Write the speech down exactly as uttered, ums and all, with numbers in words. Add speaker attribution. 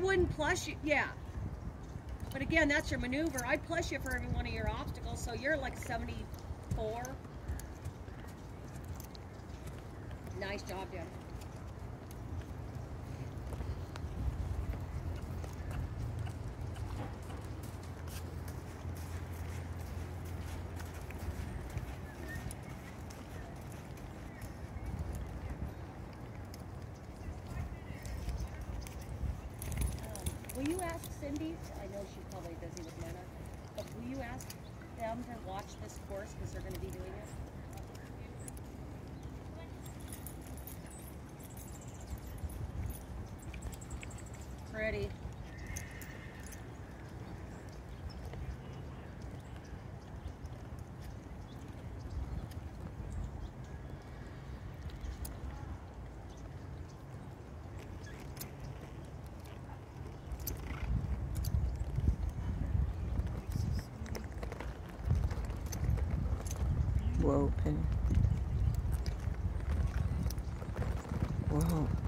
Speaker 1: wouldn't plus you, yeah. But again, that's your maneuver. I'd plus you for every one of your obstacles, so you're like seventy-four. Nice job, Dan. Will you ask Cindy? I know she's probably busy with Nana, but will you ask them to watch this course because they're going to be doing it? Pretty.
Speaker 2: Whoa, Penny. Whoa.